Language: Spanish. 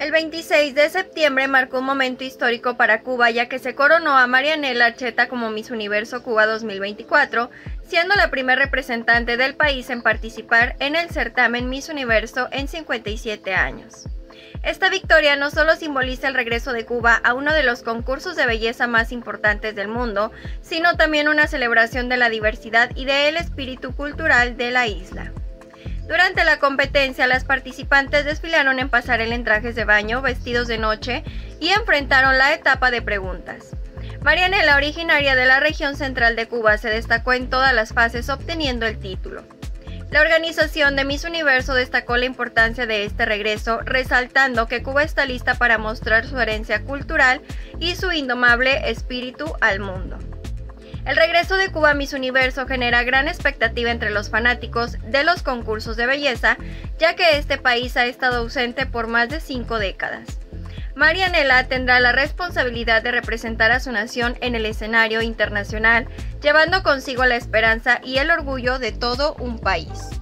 El 26 de septiembre marcó un momento histórico para Cuba, ya que se coronó a Marianela Archeta como Miss Universo Cuba 2024, siendo la primera representante del país en participar en el certamen Miss Universo en 57 años. Esta victoria no solo simboliza el regreso de Cuba a uno de los concursos de belleza más importantes del mundo, sino también una celebración de la diversidad y del espíritu cultural de la isla. Durante la competencia, las participantes desfilaron en pasarela en trajes de baño, vestidos de noche y enfrentaron la etapa de preguntas. Marianela, originaria de la región central de Cuba, se destacó en todas las fases obteniendo el título. La organización de Miss Universo destacó la importancia de este regreso, resaltando que Cuba está lista para mostrar su herencia cultural y su indomable espíritu al mundo. El regreso de Cuba a Miss Universo genera gran expectativa entre los fanáticos de los concursos de belleza, ya que este país ha estado ausente por más de 5 décadas. Marianela tendrá la responsabilidad de representar a su nación en el escenario internacional, llevando consigo la esperanza y el orgullo de todo un país.